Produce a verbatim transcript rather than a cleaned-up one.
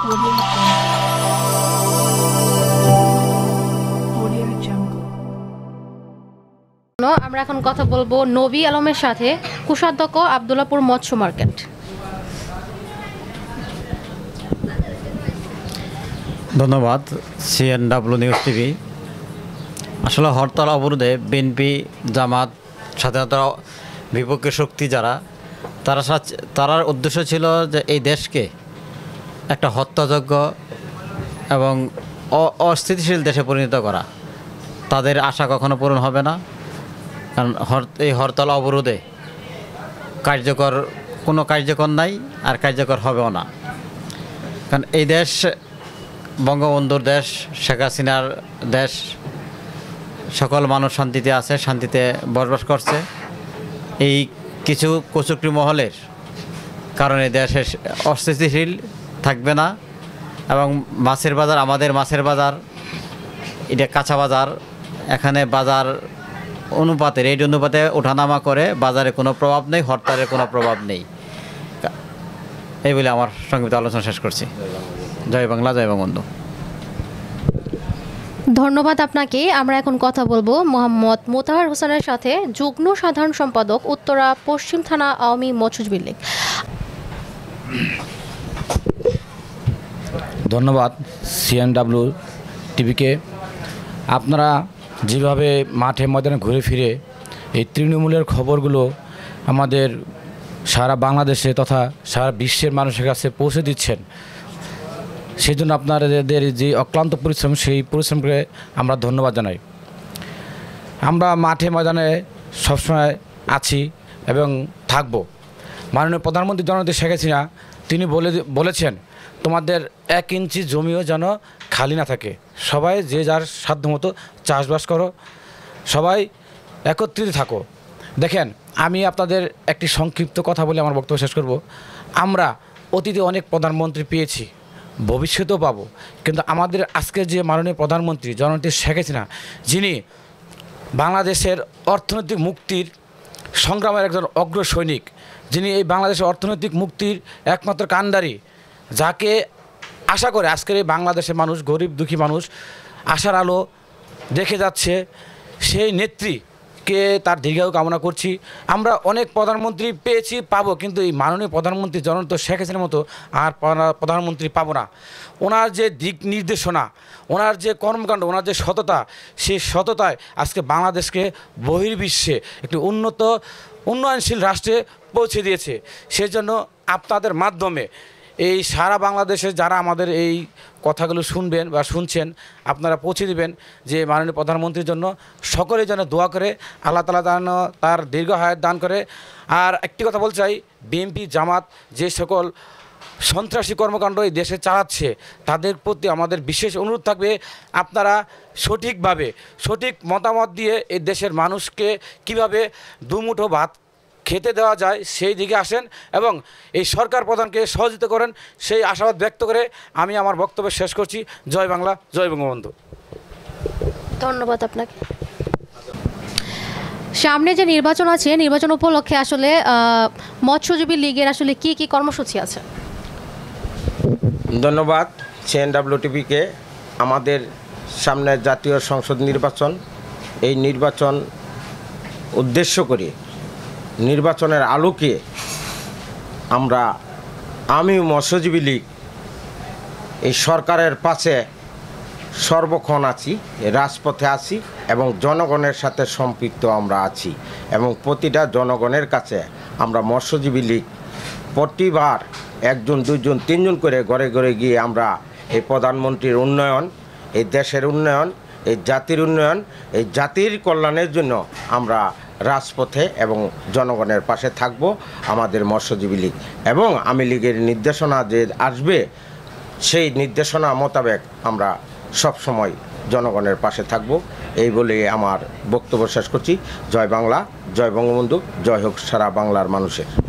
আমরা এখন কথা বলবো নবী আলমের সাথে, কোষাধ্যক্ষ আব্দুল্লাহপুর মৎস্য মার্কেট। ধন্যবাদ সিএনডব্লিউ নিউজ টিভি। আসলে হরতাল অবরোধে বিএনপি, জামাত, স্বাধীনতা বিপক্ষে শক্তি যারা, তারা তারার উদ্দেশ্য ছিল যে এই দেশকে একটা হত্যাযজ্ঞ এবং অস্থিতিশীল দেশে পরিণত করা। তাদের আশা কখনো পূরণ হবে না, কারণ এই হরতাল অবরোধে কার্যকর কোনো কার্যকর নাই, আর কার্যকর হবেও না। কারণ এই দেশ বঙ্গবন্ধুর দেশ, শেখ হাসিনার দেশ, সকল মানুষ শান্তিতে আছে, শান্তিতে বসবাস করছে। এই কিছু কুচক্রী মহলের কারণে দেশে অস্থিতিশীল থাকবে না। এবং মাছের বাজার, আমাদের মাছের বাজার, এটা কাঁচা বাজার, এখানে বাজার অনুপাতে, রেট অনুপাতে ওঠানামা করে, বাজারে কোনো প্রভাব নেই, হরতালের কোনো প্রভাব নেই। এই বলে আমার সংক্ষিপ্ত আলোচনা শেষ করছি। জয় বাংলা, জয় বঙ্গবন্ধু। ধন্যবাদ আপনাকে। আমরা এখন কথা বলবো মোহাম্মদ মোতাহার হোসেনের সাথে, যুগ্ম সাধারণ সম্পাদক, উত্তরা পশ্চিম থানা আওয়ামী মৎস্যজীবী লীগ। ধন্যবাদ সিএনডব্লিউ টিভিকে। আপনারা যেভাবে মাঠে ময়দানে ঘুরে ফিরে এই তৃণমূলের খবরগুলো আমাদের সারা বাংলাদেশে তথা সারা বিশ্বের মানুষের কাছে পৌঁছে দিচ্ছেন, সেই জন্য আপনাদের যে অক্লান্ত পরিশ্রম, সেই পরিশ্রমকে আমরা ধন্যবাদ জানাই। আমরা মাঠে ময়দানে সবসময় আছি এবং থাকব। মাননীয় প্রধানমন্ত্রী জননেত্রী শেখ হাসিনা তিনি বলে বলেছেন, তোমাদের এক ইঞ্চি জমিও যেন খালি না থাকে, সবাই যে যার সাধ্যমতো চাষবাস করো, সবাই একত্রিত থাকো। দেখেন, আমি আপনাদের একটি সংক্ষিপ্ত কথা বলে আমার বক্তব্য শেষ করব। আমরা অতীতে অনেক প্রধানমন্ত্রী পেয়েছি, ভবিষ্যতেও পাবো, কিন্তু আমাদের আজকের যে মাননীয় প্রধানমন্ত্রী জননেত্রী শেখ হাসিনা, যিনি বাংলাদেশের অর্থনৈতিক মুক্তির সংগ্রামের একজন অগ্র সৈনিক, যিনি এই বাংলাদেশের অর্থনৈতিক মুক্তির একমাত্র কাণ্ডারি, যাকে আশা করে আজকের এই বাংলাদেশের মানুষ, গরিব দুঃখী মানুষ আশার আলো দেখে যাচ্ছে, সেই নেত্রীকে তার দীর্ঘায়ু কামনা করছি। আমরা অনেক প্রধানমন্ত্রী পেয়েছি, পাবো, কিন্তু এই মাননীয় প্রধানমন্ত্রী জননেত্রী শেখ হাসিনার মতো আর প্রধানমন্ত্রী পাবো না। ওনার যে দিক নির্দেশনা, ওনার যে কর্মকাণ্ড, ওনার যে সততা, সেই সততায় আজকে বাংলাদেশকে বহির্বিশ্বে একটি উন্নত উন্নয়নশীল রাষ্ট্রে পৌঁছে দিয়েছে। সেজন্য আপনাদের মাধ্যমে এই সারা বাংলাদেশে যারা আমাদের এই কথাগুলো শুনবেন বা শুনছেন, আপনারা পৌঁছে দিবেন যে মাননীয় প্রধানমন্ত্রীর জন্য সকলে যেন দোয়া করে, আল্লাহ তাআলা যেন তার দীর্ঘ হায়াত দান করে। আর একটি কথা বলতে চাই, বিএনপি, জামাত যে সকল সন্ত্রাসী কর্মকাণ্ড এই দেশে চালাচ্ছে, তাদের প্রতি আমাদের বিশেষ অনুরোধ থাকবে, আপনারা সঠিকভাবে সঠিক মতামত দিয়ে এই দেশের মানুষকে কিভাবে দুমুঠো ভাত খেতে দেওয়া যায় সেই দিকে আসেন এবং এই সরকার প্রধানকে সহযোগিতা করেন, সেই আশাবাদ ব্যক্ত করে আমি আমার বক্তব্য শেষ করছি। জয় বাংলা, জয় বঙ্গবন্ধু। ধন্যবাদ আপনাকে। সামনে যে নির্বাচন আছে, নির্বাচন উপলক্ষে আসলে মৎস্যজীবী লীগের আসলে কি কি কর্মসূচি আছে? ধন্যবাদ সিএনডব্লিউ টিভিকে। আমাদের সামনে জাতীয় সংসদ নির্বাচন, এই নির্বাচন উদ্দেশ্য করে নির্বাচনের আলোকে আমরা আমি মৎস্যজীবী লীগ এই সরকারের পাশে সর্বক্ষণ আছি, রাজপথে আছি এবং জনগণের সাথে সম্পৃক্ত আমরা আছি এবং প্রতিটা জনগণের কাছে আমরা মৎস্যজীবী লীগ প্রতিবার একজন, দুইজন, তিনজন করে ঘরে ঘরে গিয়ে আমরা এই প্রধানমন্ত্রীর উন্নয়ন, এই দেশের উন্নয়ন, এই জাতির উন্নয়ন, এই জাতির কল্যাণের জন্য আমরা রাজপথে এবং জনগণের পাশে থাকব। আমাদের মৎস্যজীবী লীগ এবং আমি লীগের নির্দেশনা যে আসবে, সেই নির্দেশনা মোতাবেক আমরা সব সময় জনগণের পাশে থাকব। এই বলে আমার বক্তব্য শেষ করছি। জয় বাংলা, জয় বঙ্গবন্ধু, জয় হোক সারা বাংলার মানুষের।